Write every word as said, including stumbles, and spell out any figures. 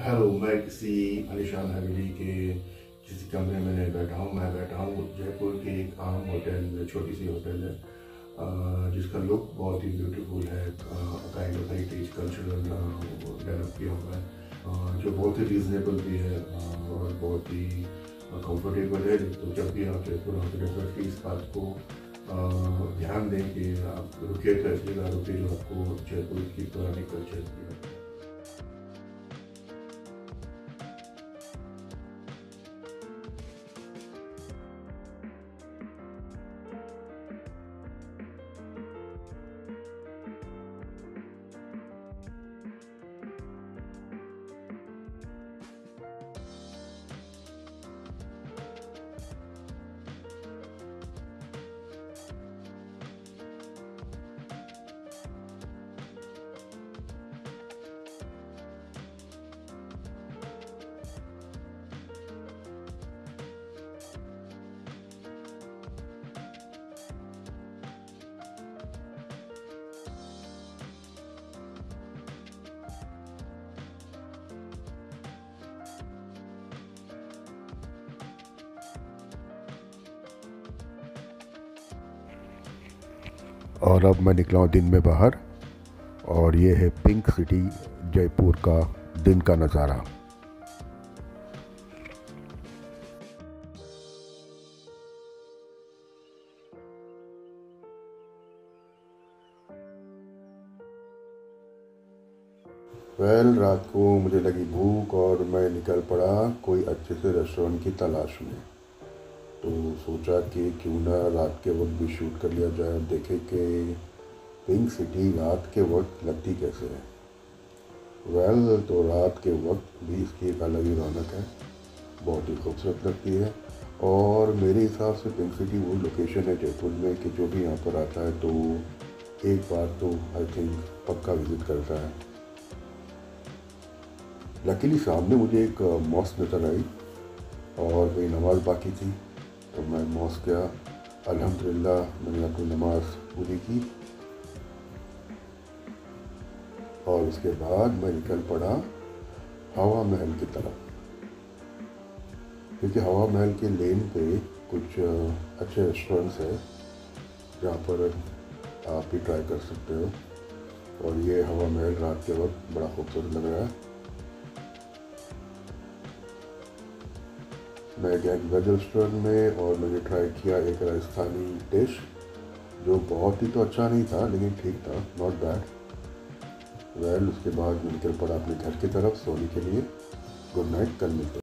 Hello, मैं किसी आलीशान हवेली के किसी कमरे में नहीं बैठा हूँ। मैं बैठा हूँ जयपुर के एक आम होटल, छोटी सी होटल है अ, जिसका लुक बहुत ही ब्यूटीफुल है। Kind of heritage cultural develop किया हुआ है, अ, जो बहुत ही रीजनेबल भी है अ, और बहुत ही कंफर्टेबल है। तो जब भी आप जयपुर आते हैं डेफिनेटली इस बात को अ, ध्यान दें कि आप रुके तो ऐसी जगह रुके जो आपको जयपुर की पुरानी कल्चर की। और अब मैं निकला हूँ दिन में बाहर, और ये है पिंक सिटी जयपुर का दिन का नज़ारा। वेल well, रात को मुझे लगी भूख और मैं निकल पड़ा कोई अच्छे से रेस्टोरेंट की तलाश में। तो सोचा कि क्यों ना रात के वक्त भी शूट कर लिया जाए, देखे कि पिंक सिटी रात के वक्त लगती कैसे है। वेल well, तो रात के वक्त भी इसकी एक अलग ही रौनक है, बहुत ही खूबसूरत लगती है। और मेरे हिसाब से पिंक सिटी वो लोकेशन है जयपुर में कि जो भी यहाँ पर आता है तो एक बार तो आई थिंक पक्का विज़िट करता है। लकीली सामने मुझे एक मॉस्क नज़र आई और मेरी नमाज़ बाकी थी, तो मैं मॉस्क गया। अल्हम्दुलिल्लाह मैंने अपनी नमाज पूरी की और उसके बाद मैं निकल पड़ा हवा महल की तरफ, क्योंकि हवा महल के लेन पे कुछ अच्छे रेस्टोरेंट्स हैं जहाँ पर आप भी ट्राई कर सकते हो। और ये हवा महल रात के वक्त बड़ा खूबसूरत लग रहा है। मैं गया वेज रेस्टोरेंट में और मैंने ट्राई किया एक राजस्थानी डिश जो बहुत ही तो अच्छा नहीं था लेकिन ठीक था, नॉट बैड। वेल उसके बाद मैं निकल पड़ा अपने घर की तरफ सोने के लिए। गुड नाइट, कल मिलते हैं।